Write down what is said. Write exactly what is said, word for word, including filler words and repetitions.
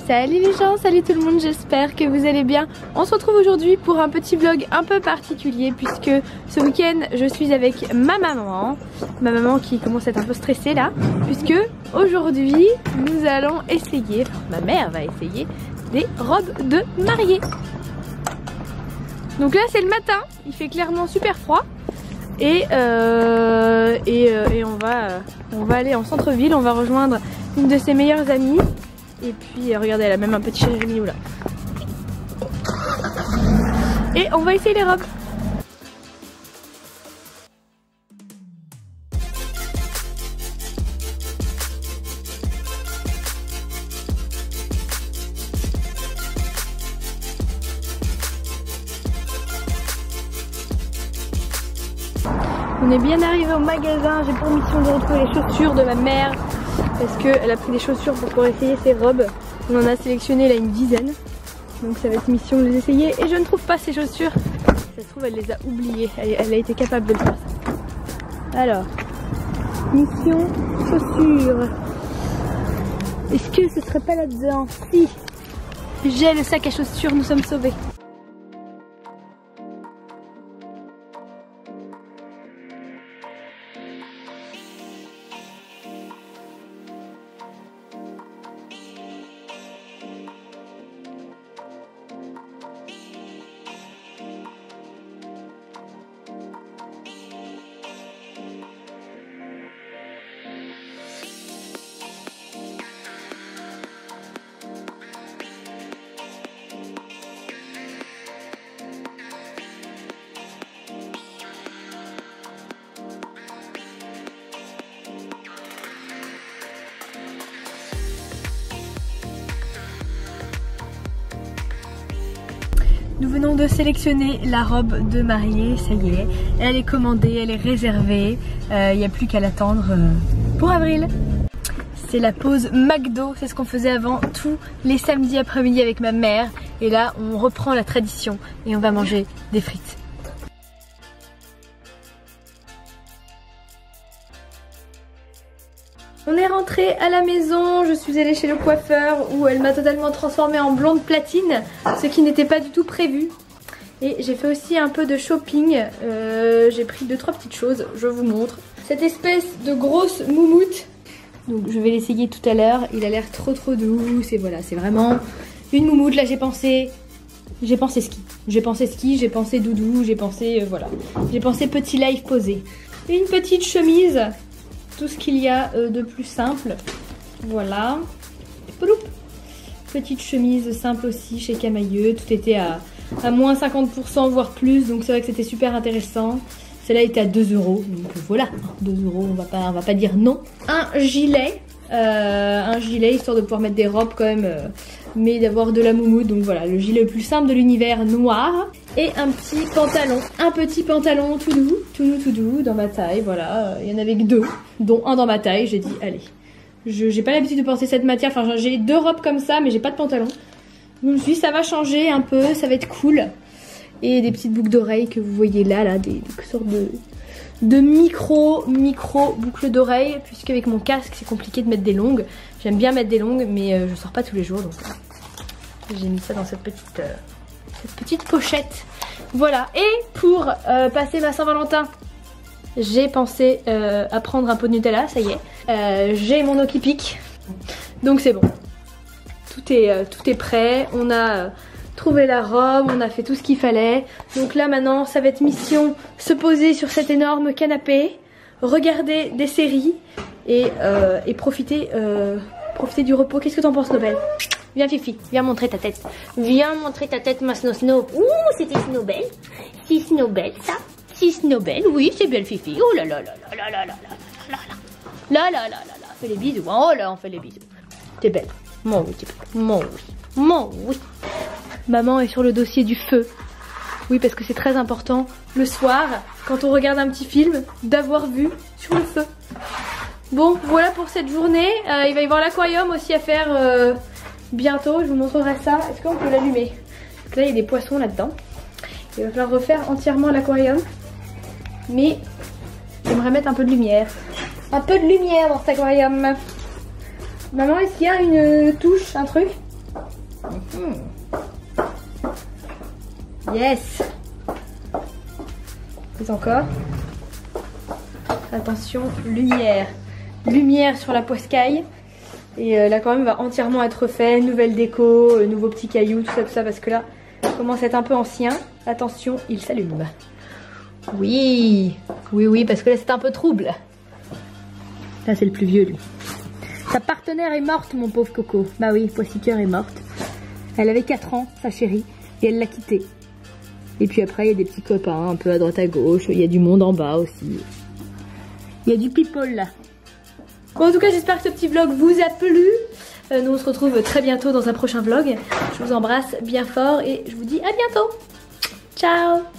Salut les gens, salut tout le monde, j'espère que vous allez bien. On se retrouve aujourd'hui pour un petit vlog un peu particulier puisque ce week-end je suis avec ma maman. Ma maman qui commence à être un peu stressée là, puisque aujourd'hui nous allons essayer, enfin ma mère va essayer, des robes de mariée. Donc là c'est le matin, il fait clairement super froid. Et, euh, et, euh, et on, va, euh, on va aller en centre-ville, on va rejoindre une de ses meilleures amies. Et puis euh, regardez, elle a même un petit chérimilou là. Et on va essayer les robes. On est bien arrivé au magasin, j'ai pour mission de retrouver les chaussures de ma mère parce qu'elle a pris des chaussures pour pouvoir essayer ses robes. On en a sélectionné là une dizaine, donc ça va être mission de les essayer et je ne trouve pas ces chaussures. Ça se trouve elle les a oubliées, elle, elle a été capable de le faire ça. Alors, mission chaussures. Est-ce que ce serait pas là-dedans? Si, j'ai le sac à chaussures, nous sommes sauvés. Nous venons de sélectionner la robe de mariée, ça y est, elle est commandée, elle est réservée, il euh, n'y a plus qu'à l'attendre euh, pour avril. C'est la pause McDo, c'est ce qu'on faisait avant tous les samedis après-midi avec ma mère. Et là on reprend la tradition et on va manger des frites. On est rentré à la maison, je suis allée chez le coiffeur où elle m'a totalement transformée en blonde platine, ce qui n'était pas du tout prévu. Et j'ai fait aussi un peu de shopping, euh, j'ai pris deux trois petites choses, je vous montre. Cette espèce de grosse moumoute, donc je vais l'essayer tout à l'heure, il a l'air trop trop doux, et voilà, c'est vraiment une moumoute. Là j'ai pensé, j'ai pensé ski, j'ai pensé ski, j'ai pensé doudou, j'ai pensé, euh, voilà, j'ai pensé petit live posé. Une petite chemise. Tout ce qu'il y a de plus simple. Voilà. Petite chemise simple aussi chez Camailleux. Tout était à, à moins cinquante pour cent voire plus. Donc c'est vrai que c'était super intéressant. Celle-là était à deux euros. Donc voilà, deux euros, on va pas, on va pas dire non. Un gilet. Euh, un gilet histoire de pouvoir mettre des robes quand même. Euh, mais d'avoir de la moumoute. Donc voilà, le gilet le plus simple de l'univers noir. Et un petit pantalon, un petit pantalon tout doux, tout doux, tout doux, dans ma taille, voilà. Il y en avait que deux, dont un dans ma taille. J'ai dit, allez, je j'ai pas l'habitude de porter cette matière, enfin j'ai deux robes comme ça, mais j'ai pas de pantalon. Je me suis dit, ça va changer un peu, ça va être cool. Et des petites boucles d'oreilles que vous voyez là, là, des, des sortes de, de micro, micro boucles d'oreilles, puisque avec mon casque, c'est compliqué de mettre des longues. J'aime bien mettre des longues, mais euh, je sors pas tous les jours, donc j'ai mis ça dans cette petite... Euh, cette petite pochette. Voilà, et pour euh, passer ma Saint-Valentin, j'ai pensé euh, à prendre un pot de Nutella, ça y est. Euh, j'ai mon Okipic, donc c'est bon. Tout est, euh, tout est prêt, on a euh, trouvé la robe, on a fait tout ce qu'il fallait. Donc là maintenant, ça va être mission se poser sur cet énorme canapé, regarder des séries et, euh, et profiter, euh, profiter du repos. Qu'est-ce que t'en penses, Nobel ? Viens Fifi, viens montrer ta tête. Viens montrer ta tête ma Snow Snow. Ouh, c'était Snowbell. C'est Snowbell ça. C'est Snowbell, oui c'est belle Fifi. Oh là là là là là là là là là là là là là là. Fais les bisous, oh là on fait les bisous. T'es belle, mon oui t'es belle, mon oui, mon oui. Maman est sur le dossier du feu. Oui parce que c'est très important le soir, quand on regarde un petit film, d'avoir vu sur le feu. Bon voilà pour cette journée, euh, il va y avoir l'aquarium aussi à faire... Euh, bientôt, je vous montrerai ça. Est-ce qu'on peut l'allumer? Parce que là il y a des poissons là-dedans. Il va falloir refaire entièrement l'aquarium. Mais j'aimerais mettre un peu de lumière. Un peu de lumière dans cet aquarium. Maman, est-ce qu'il y a une touche, un truc? Mmh. Yes. Plus encore. Attention, lumière. Lumière sur la poiscaille. Et euh, là quand même va entièrement être fait. Nouvelle déco, euh, nouveaux petits cailloux, tout ça, tout ça. Parce que là, ça commence à être un peu ancien. Attention, il s'allume. Oui, oui, oui, parce que là c'est un peu trouble. Là c'est le plus vieux lui. Sa partenaire est morte, mon pauvre Coco. Bah oui, Poissy-Cœur est morte. Elle avait quatre ans, sa chérie, et elle l'a quittée. Et puis après, il y a des petits copains un peu à droite à gauche. Il y a du monde en bas aussi. Il y a du people là. Bon, en tout cas, j'espère que ce petit vlog vous a plu. Euh, nous, on se retrouve très bientôt dans un prochain vlog. Je vous embrasse bien fort et je vous dis à bientôt. Ciao!